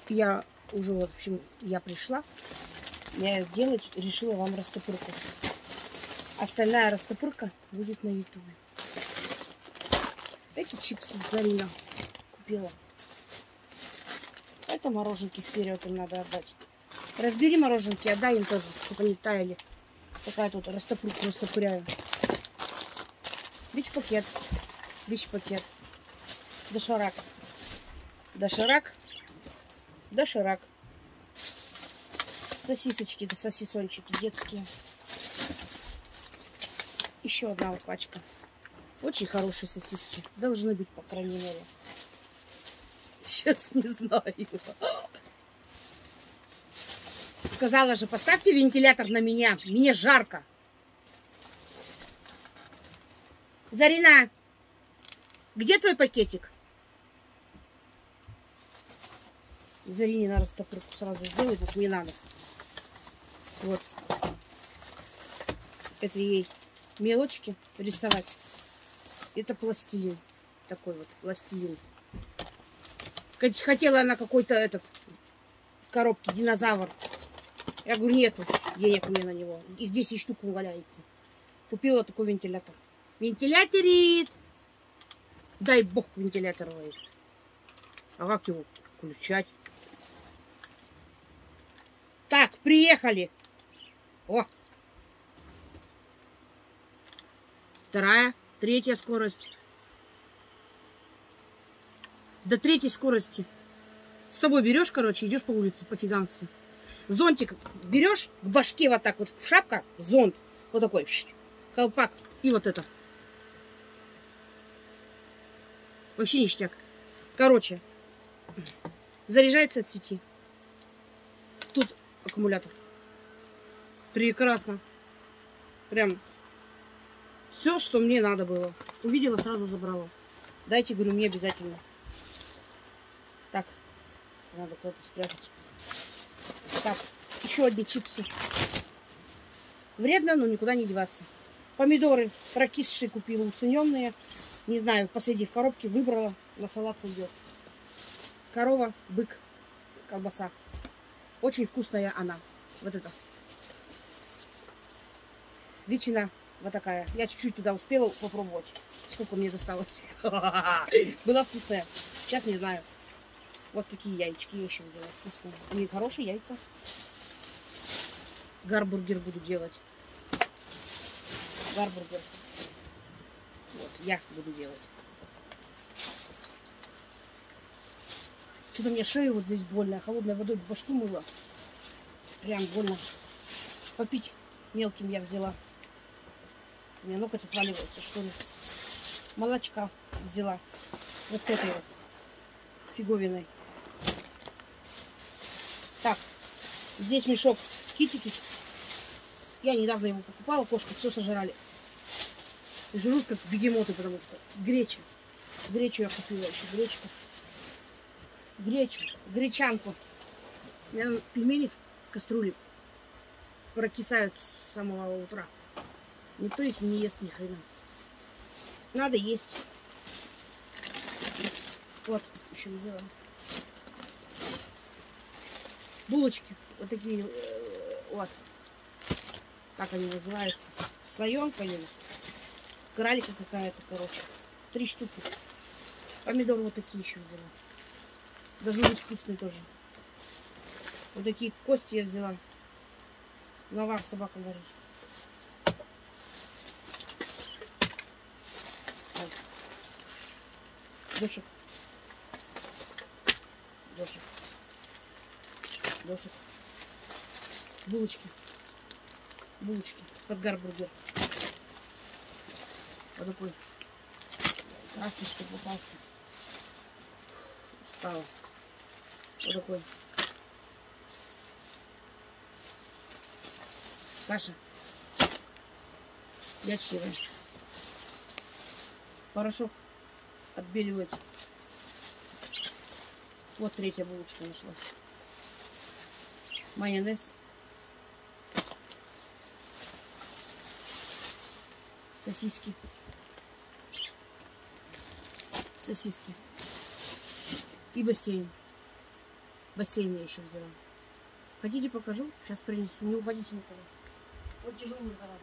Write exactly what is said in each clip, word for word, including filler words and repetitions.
Я уже, в общем, я пришла. Я делать решила вам растопырку. Остальная растопырка будет на ютубе. Эти чипсы Зарина купила. Это мороженки вперед им надо отдать. Разбери мороженки, отдай им тоже, чтобы они таяли. Такая тут растопырку растопыряю. Бич-пакет. Бич-пакет. Доширак. Доширак. Доширак. Сосисочки, да сосисончики детские. Еще одна вот пачка. Очень хорошие сосиски. Должны быть, по крайней мере. Сейчас не знаю. Сказала же, поставьте вентилятор на меня. Мне жарко. Зарина, где твой пакетик? Зарине на растопырку сразу сделать, потому что мне надо. Вот. Это ей мелочки рисовать. Это пластилин. Такой вот пластилин. Хотела она какой-то этот в коробке динозавр. Я говорю, нету денег у меня на него. Их десять штук валяется. Купила такой вентилятор. Вентиляторит. Дай бог вентилятор ловит. А как его включать? Так, приехали. О! Вторая, третья скорость. До третьей скорости. С собой берешь, короче, идешь по улице, пофигам все. Зонтик берешь, к башке вот так вот шапка, зонт, вот такой, колпак, и вот это. Вообще ништяк. Короче, заряжается от сети. Тут аккумулятор. Прекрасно. Прям все, что мне надо было. Увидела, сразу забрала. Дайте, говорю, мне обязательно. Так, надо куда-то спрятать. Так, еще одни чипсы. Вредно, но никуда не деваться. Помидоры прокисшие купила, уцененные. Не знаю, последние в коробке выбрала. На салат сойдет. Корова, бык, колбаса. Очень вкусная она. Вот это. Ветчина вот такая. Я чуть-чуть туда успела попробовать. Сколько мне досталось. Была вкусная. Сейчас не знаю. Вот такие яички я еще взяла. Вкусные. Они хорошие яйца. Гарбургер буду делать. Гарбургер. Вот, я буду делать. Что-то мне шею вот здесь больно. Холодной водой башку мыла. Прям больно. Попить мелким я взяла. У меня ноготь отваливается, что ли. Молочка взяла. Вот с этой вот фиговиной. Так, здесь мешок китики. Я недавно его покупала, кошки все сожрали. И жрут как бегемоты, потому что греча. Гречу я купила еще, гречку. Гречу, гречанку. У меня пельмени в кастрюле прокисают с самого утра. Никто их не ест ни хрена. Надо есть. Вот, еще взяла. Булочки. Вот такие. Вот. Как они называются? Слоенка или кралика какая-то, короче. Три штуки. Помидоры вот такие еще взяла. Должны быть вкусные тоже. Вот такие кости я взяла. Навар собака варить. Дошик. Дошик. Дошик. Булочки. Булочки. Под гарбургер. Вот такой. Красный, чтобы попался. Устала. Вот такой. Каша. Ячневая. Порошок отбеливать. Вот третья булочка нашлась. Майонез. Сосиски. Сосиски. И бассейн. бассейна я еще взяла. Хотите, покажу? Сейчас принесу. Не уходите никуда. Вот тяжелый зараза.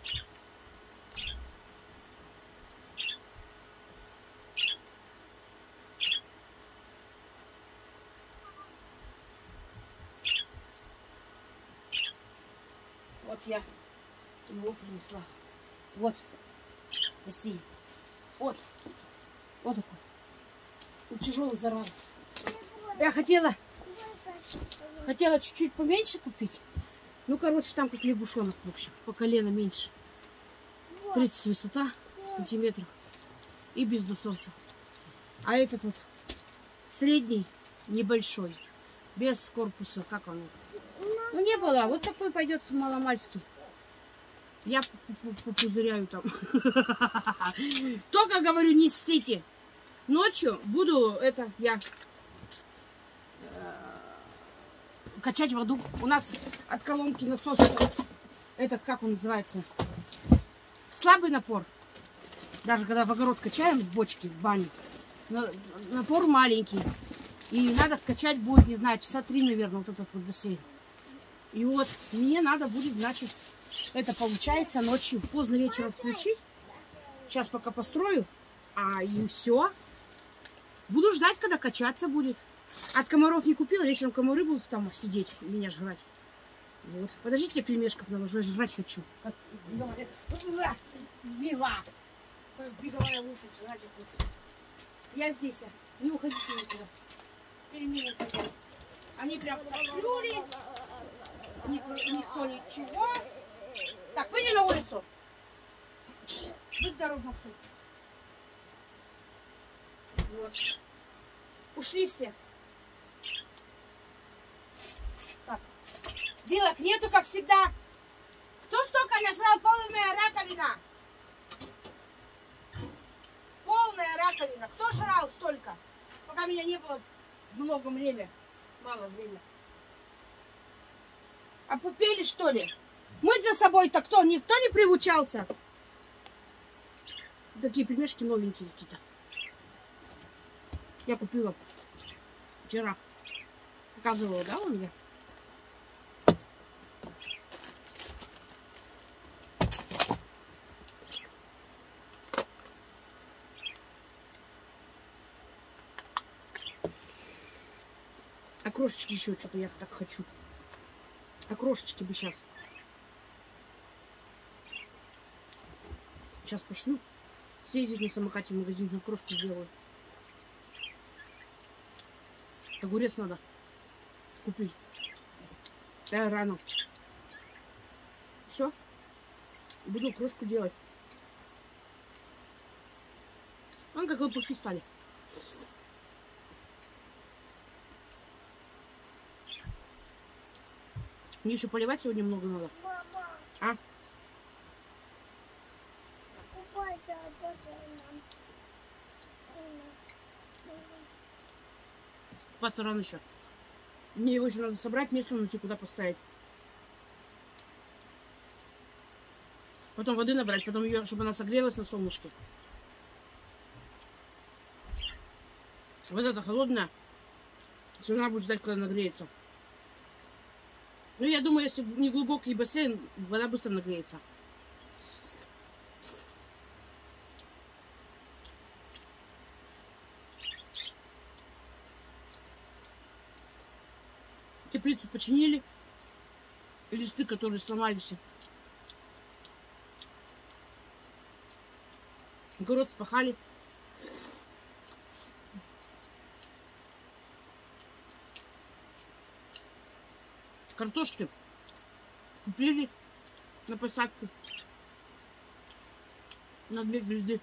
Вот я его принесла. Вот бассейн. Вот. Вот такой. Вот тяжелый зараза. Я хотела хотела чуть-чуть поменьше купить. Ну, короче, там как лягушонок, в общем, по колено меньше. тридцать высота, сантиметров. И без насоса. А этот вот средний, небольшой, без корпуса, как оно? Ну, не было. Вот такой пойдет маломальский. Я попузыряю там. Только, говорю, не ссите. Ночью буду, это, я качать воду. У нас от колонки насос, этот, как он называется, слабый напор. Даже когда в огород качаем в бочке, в бане, напор маленький. И надо качать будет, не знаю, часа три, наверное, вот этот вот бассейн. И вот мне надо будет, значит, это получается ночью, поздно вечером включить. Сейчас пока построю. А и все. Буду ждать, когда качаться будет. От комаров не купила, вечером комары будут там сидеть, меня жрать. Вот. Подождите, я пельмешков наложу, я жрать хочу. Как говорят, мила. Беговая лошадь, жрать я хочу. Я здесь, не уходите никуда. Пельмени. Они прям плюли. Никто, никто ничего. Так, выйди на улицу. Будь здоров, Максим. Вот. Ушли все. Так. Вилок нету, как всегда. Кто столько нажрал? Полная раковина. Полная раковина. Кто жрал столько? Пока меня не было много времени. Мало времени. А попели, что ли? Мыть за собой-то кто? Никто не приучался. Такие пельмешки новенькие какие-то. Я купила вчера. Показывала, да, он мне? А крошечки еще что-то я так хочу. А крошечки бы сейчас. Сейчас пошлю. Съездить на самокате в магазин, на крошку сделаю. Огурец надо купить. Да, рано. Все. Буду крошку делать. Вон как лопухи стали. Мне еще поливать сегодня много надо. Мама. А? Купаться рано еще. Мне его еще надо собрать, место найти, куда поставить. Потом воды набрать, потом ее, чтобы она согрелась на солнышке. Вода-то холодная. Все равно будет ждать, когда нагреется. Ну, я думаю, если не глубокий бассейн, вода быстро нагреется. Теплицу починили. Листы, которые сломались. Огород спахали. Картошки купили на посадку. На две звезды.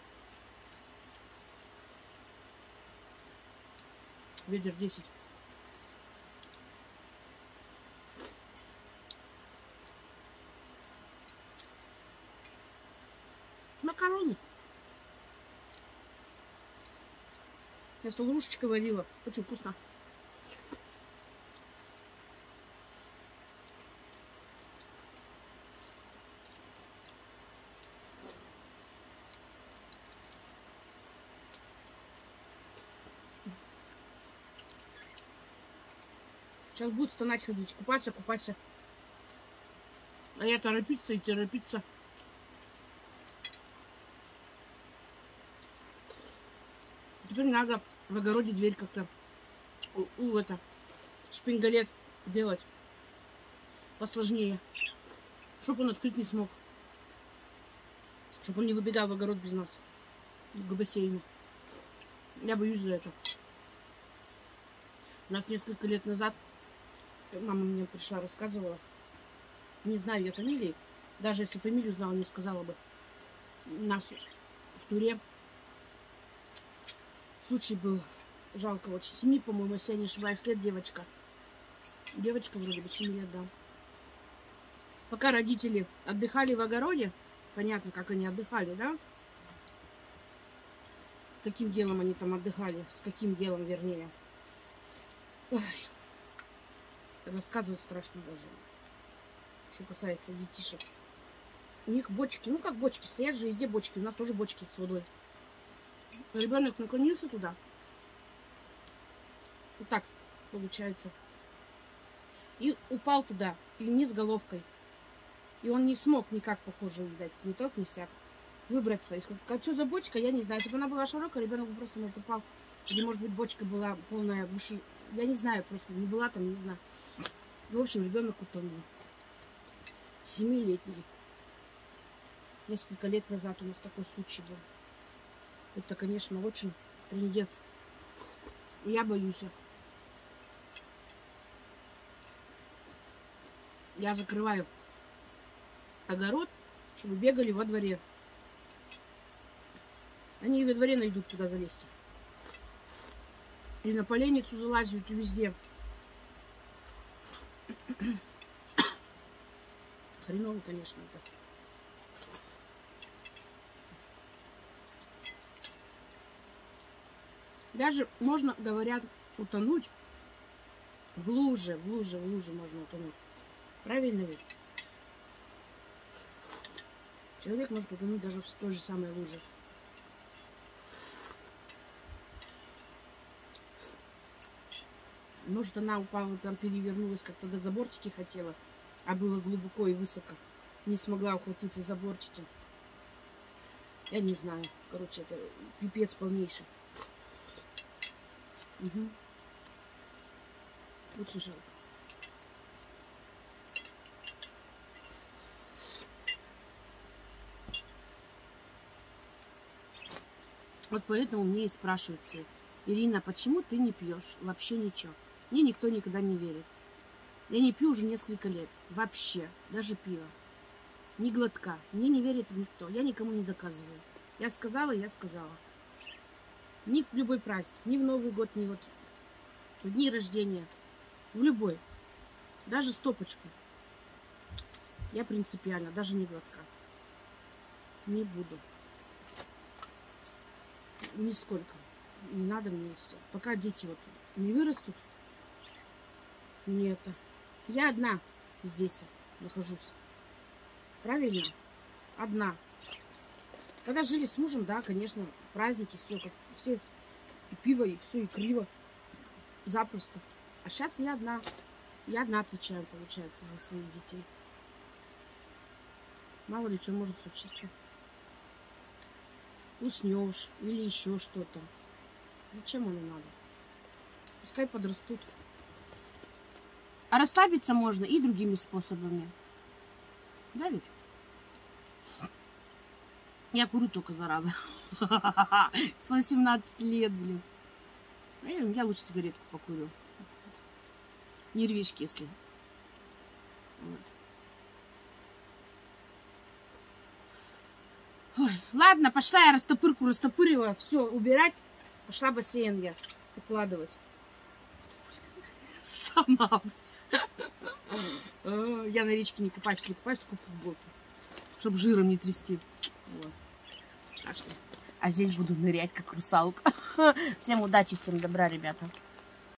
Ведер десять. Макароны. Я с лаврушечкой варила. Очень вкусно. Сейчас будут стонать ходить, купаться, купаться. А я торопиться и торопиться. Теперь надо в огороде дверь как-то у, у это шпингалет делать посложнее, чтобы он открыть не смог, чтобы он не выбегал в огород без нас к бассейну. Я боюсь за это. У нас несколько лет назад мама мне пришла, рассказывала, не знаю ее фамилии, даже если фамилию знала, не сказала бы. У нас в Туре случай был, жалко очень, семи, по-моему, если я не ошибаюсь, лет девочка. Девочка вроде бы семи лет, да. Пока родители отдыхали в огороде, понятно, как они отдыхали, да? Каким делом они там отдыхали, с каким делом, вернее. Ой. Рассказывать страшно даже, что касается детишек. У них бочки, ну как бочки, стоят же везде бочки, у нас тоже бочки с водой. Ребенок наклонился туда. Вот так получается. И упал туда, и вниз головкой. И он не смог никак, похоже, видать, ни тот, ни сяк, выбраться. И сказать, а что за бочка, я не знаю. Если бы она была широкая, ребенок бы просто, может, упал. Или, может быть, бочка была полная выше. Я не знаю, просто не была там, не знаю. В общем, ребенок утонул. Семилетний. Несколько лет назад у нас такой случай был. Это, конечно, очень трындец. Я боюсь. Я закрываю огород, чтобы бегали во дворе. Они и во дворе найдут, куда залезть. И на поленницу залазят, и везде. Хреново, конечно, это. Даже можно, говорят, утонуть в луже, в луже, в луже можно утонуть. Правильно ведь? Человек может утонуть даже в той же самой луже. Может, она упала, там перевернулась, как-то до заборчики хотела, а было глубоко и высоко. Не смогла ухватиться за бортики. Я не знаю. Короче, это пипец полнейший. Угу. Очень жалко. Вот поэтому мне и спрашивают все: Ирина, почему ты не пьешь? Вообще ничего. Мне никто никогда не верит. Я не пью уже несколько лет. Вообще. Даже пиво. Ни глотка. Мне не верит никто. Я никому не доказываю. Я сказала, я сказала. Ни в любой праздник. Ни в Новый год, ни вот в дни рождения. В любой. Даже стопочку. Я принципиально. Даже не глотка. Не буду. Нисколько. Не надо мне все. Пока дети вот не вырастут. Не это. Я одна здесь нахожусь. Правильно? Одна. Когда жили с мужем, да, конечно, праздники, все, как все, и пиво, и все, и криво. Запросто. А сейчас я одна. Я одна отвечаю, получается, за своих детей. Мало ли что может случиться. Уснешь или еще что-то. Зачем оно надо? Пускай подрастут. А расслабиться можно и другими способами. Да ведь? Я курю только, зараза. С восемнадцати лет, блин. Я лучше сигаретку покурю. Нервишки, если. Вот. Ой, ладно, пошла я растопырку растопырила. Все, убирать. Пошла бассейн я укладывать. Сама. Я на речке не купаюсь, не купаюсь, только в футболке. Чтобы жиром не трясти. Вот. Так что. А здесь буду нырять, как русалка. Всем удачи, всем добра, ребята.